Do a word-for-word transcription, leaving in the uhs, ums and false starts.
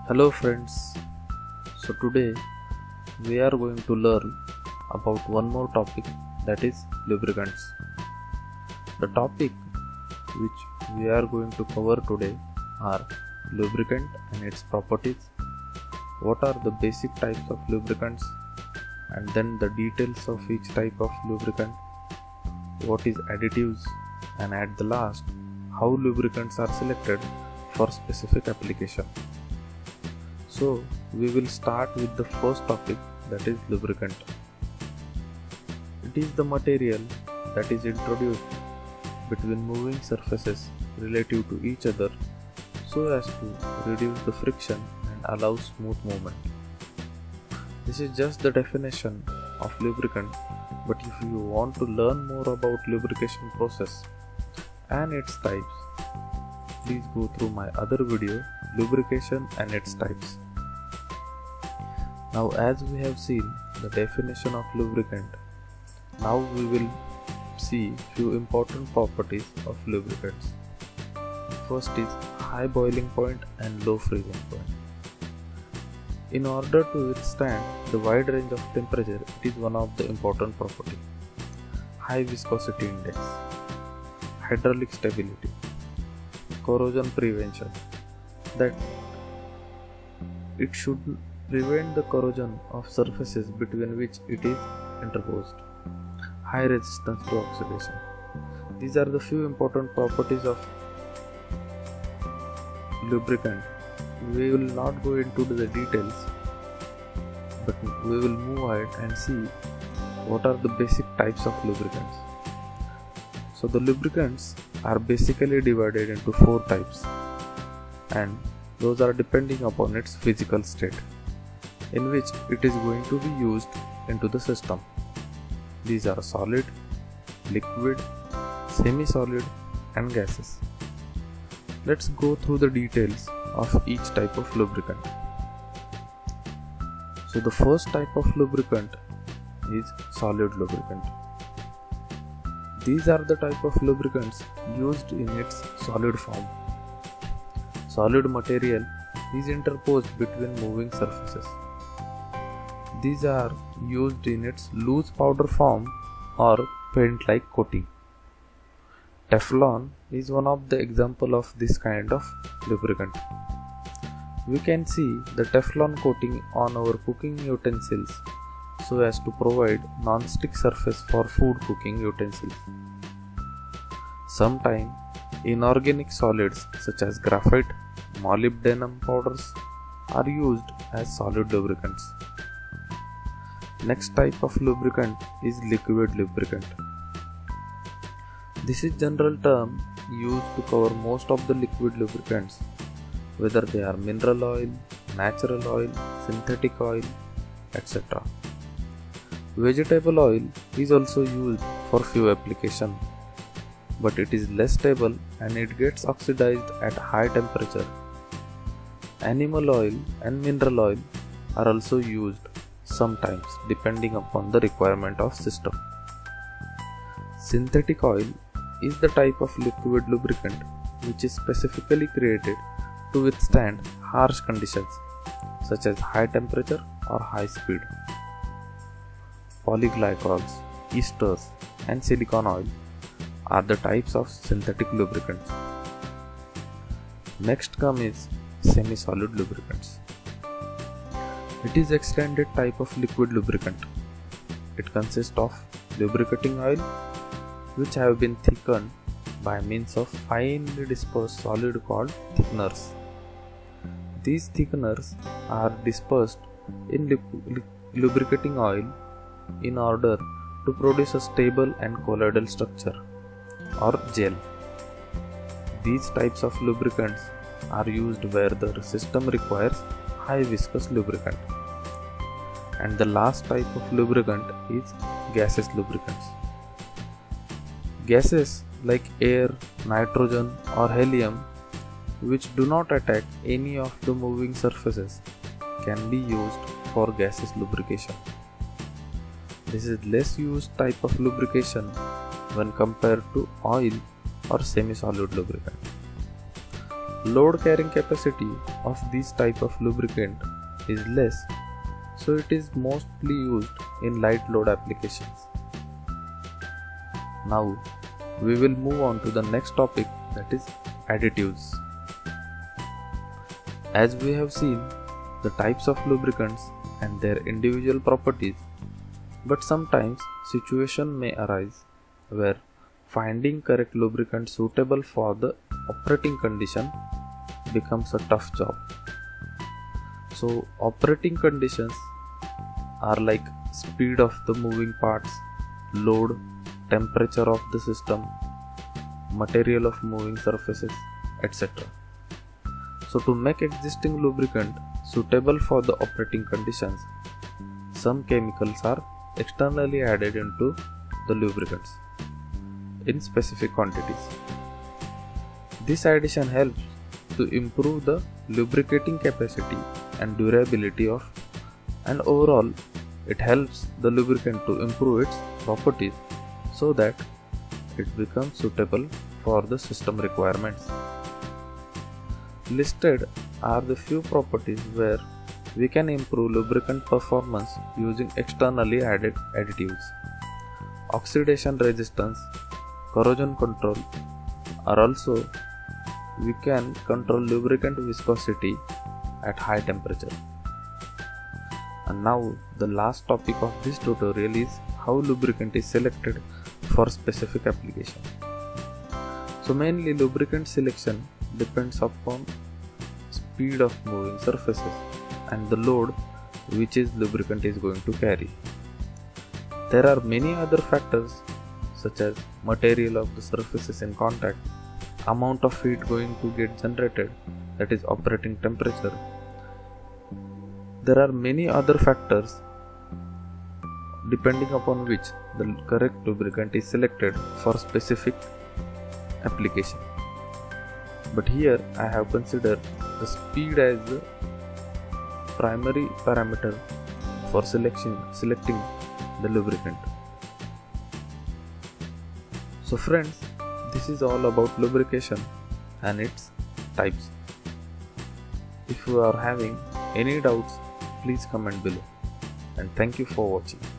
Hello friends, so today we are going to learn about one more topic, that is lubricants. The topic which we are going to cover today are lubricant and its properties, what are the basic types of lubricants, and then the details of each type of lubricant, what is additives, and at the last how lubricants are selected for specific application. So we will start with the first topic, that is lubricant. It is the material that is introduced between moving surfaces relative to each other so as to reduce the friction and allow smooth movement. This is just the definition of lubricant, but if you want to learn more about lubrication process and its types, please go through my other video, lubrication and its types. Now, as we have seen the definition of lubricant, now we will see few important properties of lubricants. First is high boiling point and low freezing point. In order to withstand the wide range of temperature, it is one of the important properties. High viscosity index, hydraulic stability, corrosion prevention, that it should prevent the corrosion of surfaces between which it is interposed. High resistance to oxidation. These are the few important properties of lubricant. We will not go into the details, but we will move ahead and see what are the basic types of lubricants. So the lubricants are basically divided into four types, and those are depending upon its physical state in which it is going to be used into the system. These are solid, liquid, semi-solid and gases. Let's go through the details of each type of lubricant. So the first type of lubricant is solid lubricant. These are the type of lubricants used in its solid form. Solid material is interposed between moving surfaces. These are used in its loose powder form or paint-like coating. Teflon is one of the example of this kind of lubricant. We can see the Teflon coating on our cooking utensils so as to provide non-stick surface for food cooking utensils. Sometimes inorganic solids such as graphite, molybdenum powders are used as solid lubricants. Next type of lubricant is liquid lubricant. This is general term used to cover most of the liquid lubricants, whether they are mineral oil, natural oil, synthetic oil, et cetera. Vegetable oil is also used for few applications, but it is less stable and it gets oxidized at high temperature. Animal oil and mineral oil are also used sometimes depending upon the requirement of system. Synthetic oil is the type of liquid lubricant which is specifically created to withstand harsh conditions such as high temperature or high speed. Polyglycols, esters and silicone oil are the types of synthetic lubricants. Next come is semi-solid lubricants. It is extended type of liquid lubricant. It consists of lubricating oil which have been thickened by means of finely dispersed solid called thickeners. These thickeners are dispersed in lu- lubricating oil in order to produce a stable and colloidal structure or gel. These types of lubricants are used where the system requires high viscous lubricant. And the last type of lubricant is gaseous lubricants. Gases like air, nitrogen or helium, which do not attack any of the moving surfaces, can be used for gaseous lubrication. This is less used type of lubrication when compared to oil or semi-solid lubricant. load carrying capacity of this type of lubricant is less, so it is mostly used in light load applications. Now we will move on to the next topic, that is additives. As we have seen the types of lubricants and their individual properties, but sometimes situation may arise where finding correct lubricant suitable for the operating condition becomes a tough job. So operating conditions are like speed of the moving parts, load, temperature of the system, material of moving surfaces, et cetera. So to make existing lubricant suitable for the operating conditions, some chemicals are externally added into the lubricants in specific quantities. This addition helps to improve the lubricating capacity and durability of, and overall it helps the lubricant to improve its properties so that it becomes suitable for the system requirements. Listed are the few properties where we can improve lubricant performance using externally added additives. Oxidation resistance, corrosion control are also we can control lubricant viscosity at high temperature. And now the last topic of this tutorial is how lubricant is selected for specific application. So mainly lubricant selection depends upon speed of moving surfaces and the load which is lubricant is going to carry. There are many other factors such as material of the surfaces in contact, amount of heat going to get generated, that is operating temperature. There are many other factors depending upon which the correct lubricant is selected for specific application. But here I have considered the speed as the primary parameter for selection, selecting the lubricant. So friends, this is all about lubrication and its types. If you are having any doubts, please comment below, and thank you for watching.